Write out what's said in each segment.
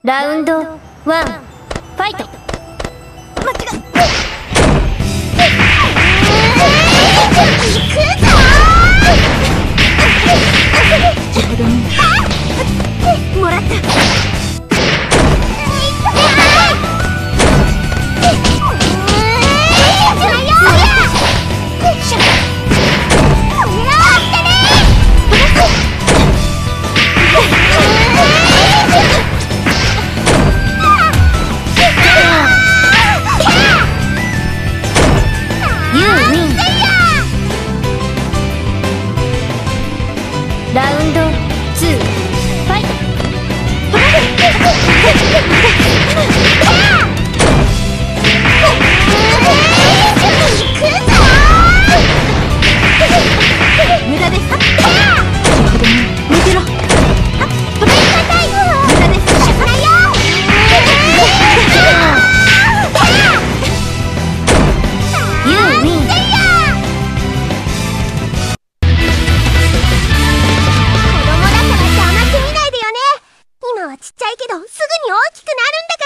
ラウンド1、ファイト。 間違え。もらった。 ラウンド2、ファイト。 無駄です。見てろ。無駄です。 ちっちゃいけどすぐに大きくなるんだから。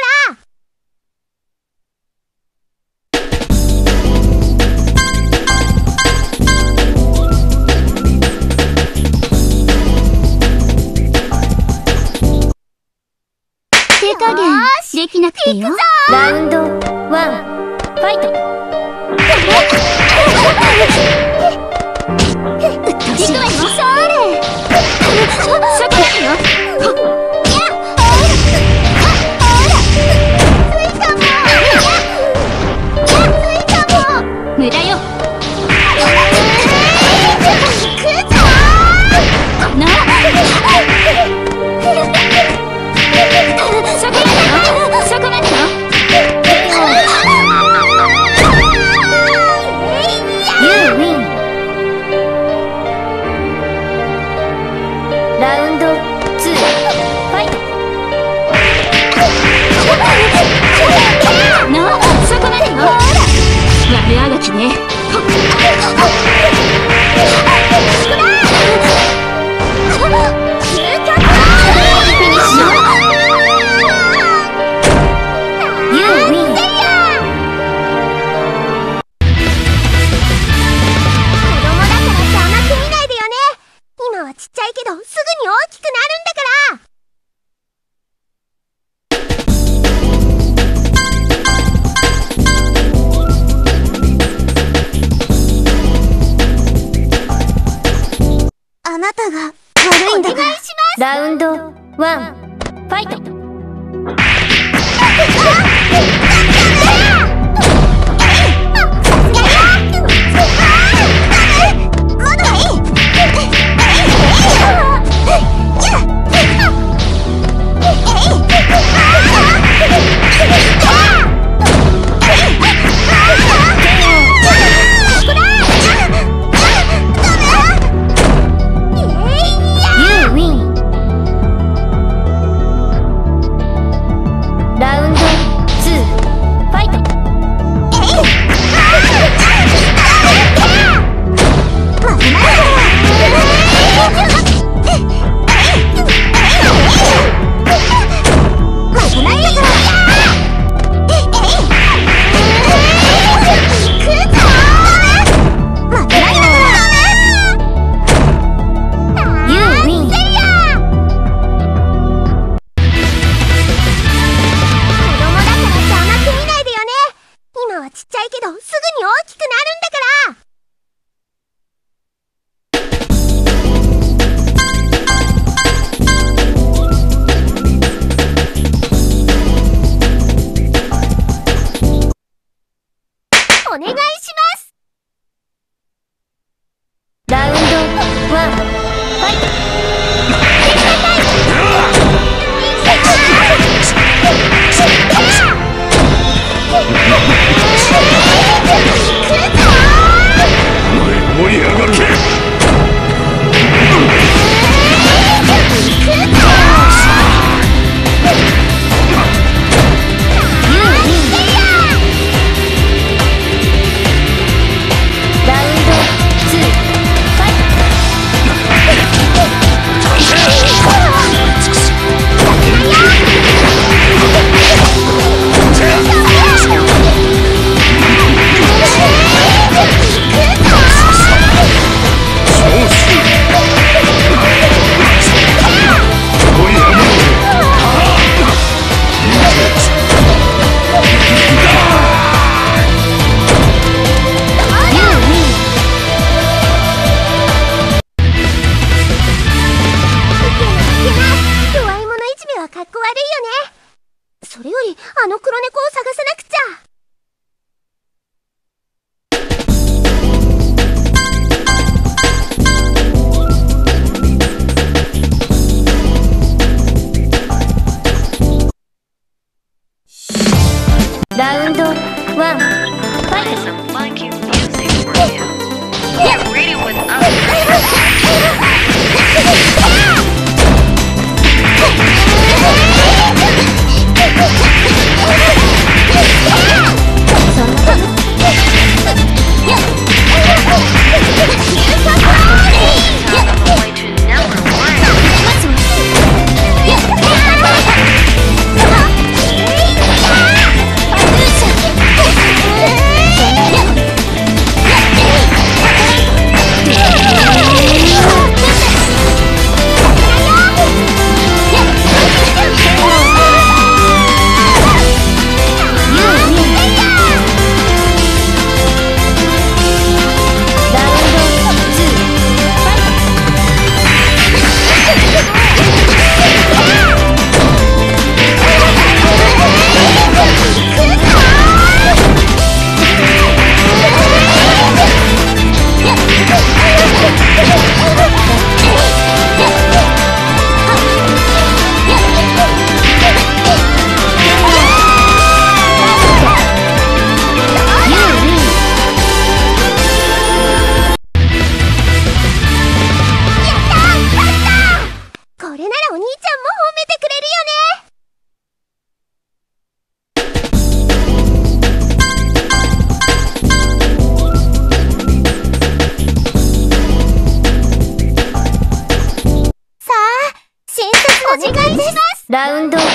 手加減できなくてよ。 ラウンド1、ファイト。 うっとうしいわよ。そこだよ。無駄よ。そこまでよ。 ユーウィン。ラウンド2、ファイト。 そこまでよ。悪あがきね。 ちっちゃいけどすぐに大きくなるんだから。あなたが悪いんだから。お願いします。 ラウンド1、ファイト。 ちっちゃいけどすぐに大きくなるんだから。お願いします。 ラウンド1、ファイト。 盛り上がるね。 ラウンド2、ファイト。 ワンファイト。 some funky music for you. Get ready with us. ラウンド